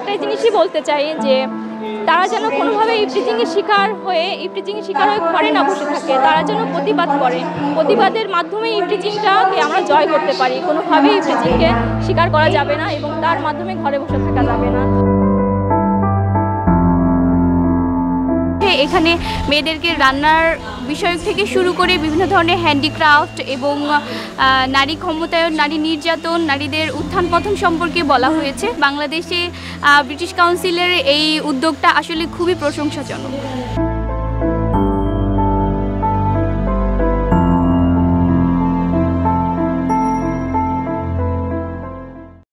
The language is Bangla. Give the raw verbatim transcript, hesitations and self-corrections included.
একটাই জিনিসই বলতে চাই যে তারা যেন কোনোভাবে ইফটিজিংয়ের শিকার হয়ে ইফটিজিংয়ের শিকার হয়ে ঘরে না বসে থাকে, তারা যেন প্রতিবাদ করে। প্রতিবাদের মাধ্যমে ইফটিজিংটাকে আমরা জয় করতে পারি। কোনোভাবেই ইফটিজিংকে স্বীকার করা যাবে না এবং তার মাধ্যমে ঘরে বসে থাকা যাবে না। এখানে মেয়েদেরকে রান্নার বিষয় থেকে শুরু করে বিভিন্ন ধরনের হ্যান্ডিক্রাফট এবং নারী ক্ষমতায়ন, নারী নির্যাতন, নারীদের উত্থান পতন সম্পর্কে বলা হয়েছে। বাংলাদেশে ব্রিটিশ কাউন্সিলের এই উদ্যোগটা আসলে খুবই প্রশংসাজনক।